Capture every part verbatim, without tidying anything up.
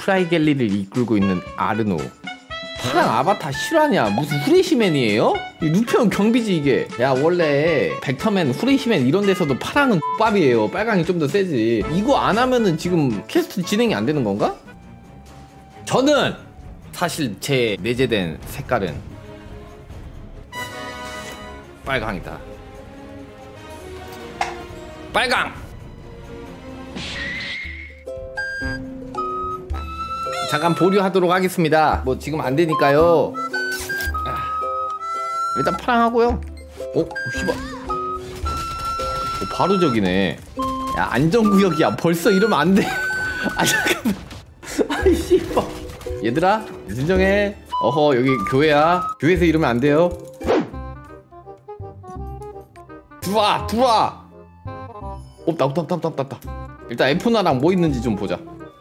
프라이갤리를 이끌고 있는 아르노. 파랑 아바타 실화냐? 무슨 후레시맨이에요? 루페온 경비지 이게. 야 원래 벡터맨, 후레시맨 이런 데서도 파랑은 X밥이에요. 빨강이 좀 더 세지. 이거 안 하면은 지금 퀘스트 진행이 안 되는 건가? 저는 사실 제 내재된 색깔은 빨강이다. 빨강! 잠깐 보류하도록 하겠습니다. 뭐 지금 안 되니까요. 일단 파랑하고요. 어? 오, 씨발. 오, 바로 저기네. 야, 안전구역이야. 벌써 이러면 안 돼. 아, 잠깐만. 아이, 씨발. 얘들아, 진정해. 어허, 여기 교회야. 교회에서 이러면 안 돼요. 들어와, 들어와. 없다, 없다, 없다, 없다, 없다. 일단 에프나랑 뭐 있는지 좀 보자.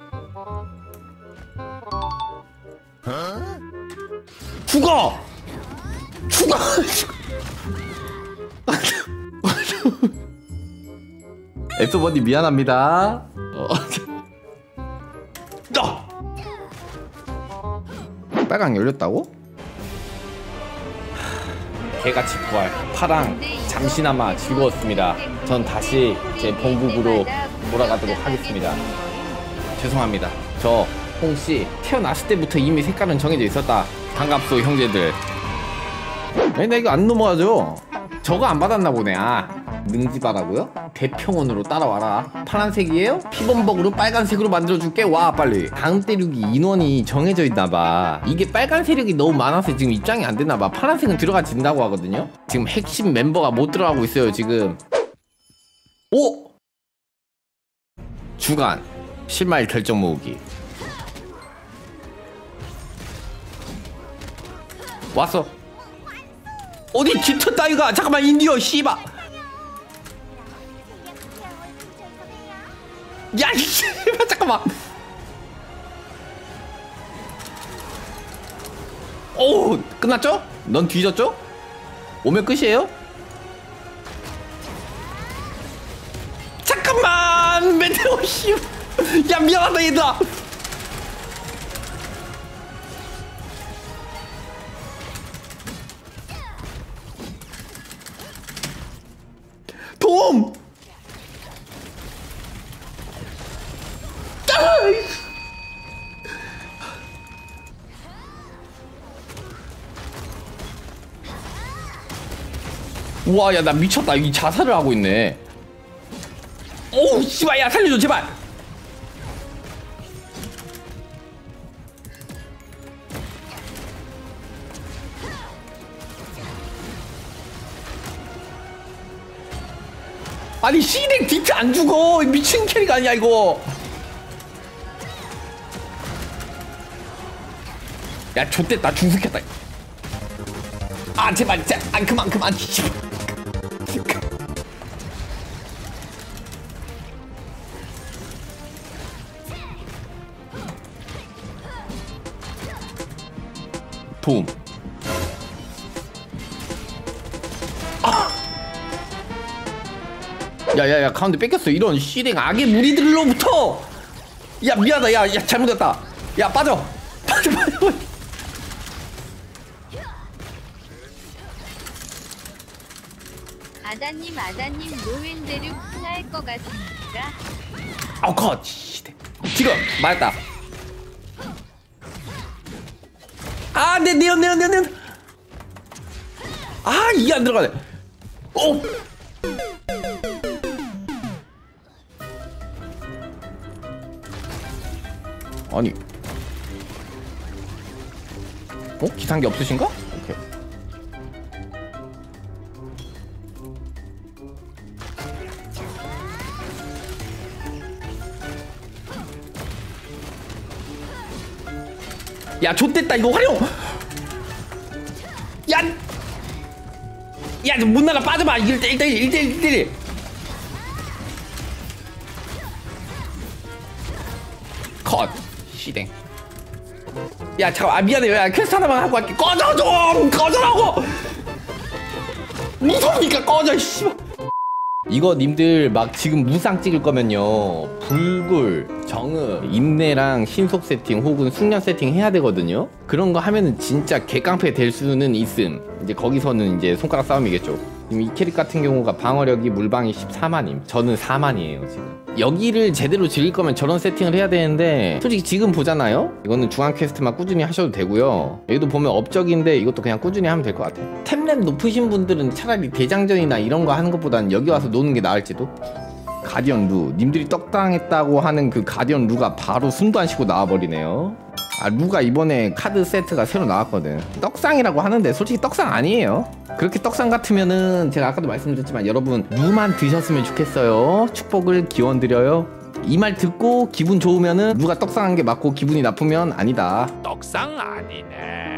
죽어! 죽어! 앱소버니 미안합니다. 어. 빨강 열렸다고? 개같이 부활. 파랑 잠시나마 즐거웠습니다. 전 다시 제 본국으로 돌아가도록 하겠습니다. 죄송합니다. 저 홍씨 태어났을 때부터 이미 색깔은 정해져 있었다. 반갑소 형제들. 아니 나 이거 안 넘어가죠? 저거 안 받았나 보네. 아 능지바라고요? 대평원으로 따라와라. 파란색이에요? 피범벅으로 빨간색으로 만들어줄게. 와 빨리. 다음 대륙이 인원이 정해져 있나봐. 이게 빨간 세력이 너무 많아서 지금 입장이 안 되나봐. 파란색은 들어가진다고 하거든요. 지금 핵심 멤버가 못 들어가고 있어요 지금. 오! 주간 실마리 결정 모으기. 왔어. 어디 깃터 따위가. 잠깐만 인디어 씨바. 야 이 씨바 잠깐만. 오 끝났죠? 넌 뒤졌죠? 오면 끝이에요? 잠깐만 메테오 씨. 야 미안하다 얘들아. 돔! 우와 야 나 미쳤다. 이 자살을 하고 있네. 오우 씨발 야 살려줘 제발. 아니 시댕 디트 안 죽어. 미친 캐릭 아니야 이거. 야 좆됐다. 중숙했다. 아 제발 제발. 아 그만 그만. 도움. 야야야 가운데 뺏겼어. 이런 씨댕 악의 무리들로부터. 야 미안하다. 야, 야 잘못했다. 야 빠져. 빠져 빠져. 아다님 아다님 노웬대륙 흥할 것 같습니까? 아우 컷 씨댕. 지금 맞았다. 아 내 네온 네온 네온. 아 이게 안 들어가네. 오. 아니 어? 기상기 없으신가? 오케이. 야 좆됐다 이거 활용. 야 야 못 나가 빠져봐. 일 대 일 대 일 일 대 일 일 대 일. 컷 시댕. 야 잠깐 아 미안해. 야 퀘스트 하나만 하고 갈게. 꺼져 좀 꺼져라고. 무서우니까 꺼져 씨발. 이거 님들 막 지금 무쌍 찍을 거면요 불굴, 정의, 인내랑 신속 세팅 혹은 숙련 세팅 해야 되거든요. 그런 거 하면은 진짜 개깡패 될 수는 있음. 이제 거기서는 이제 손가락 싸움이겠죠. 지금 이 캐릭 같은 경우가 방어력이 물방이 십사만임. 저는 사만이에요 지금. 여기를 제대로 즐길 거면 저런 세팅을 해야 되는데 솔직히 지금 보잖아요. 이거는 중앙 퀘스트만 꾸준히 하셔도 되고요. 여기도 보면 업적인데 이것도 그냥 꾸준히 하면 될 것 같아. 템랩 높으신 분들은 차라리 대장전이나 이런 거 하는 것보다는 여기 와서 노는 게 나을지도. 가디언 루, 님들이 떡당했다고 하는 그 가디언 루가 바로 숨도 안 쉬고 나와버리네요. 아, 루가 이번에 카드 세트가 새로 나왔거든. 떡상이라고 하는데 솔직히 떡상 아니에요. 그렇게 떡상 같으면은 제가 아까도 말씀드렸지만 여러분 루만 드셨으면 좋겠어요. 축복을 기원드려요. 이 말 듣고 기분 좋으면은 루가 떡상한 게 맞고 기분이 나쁘면 아니다. 떡상 아니네.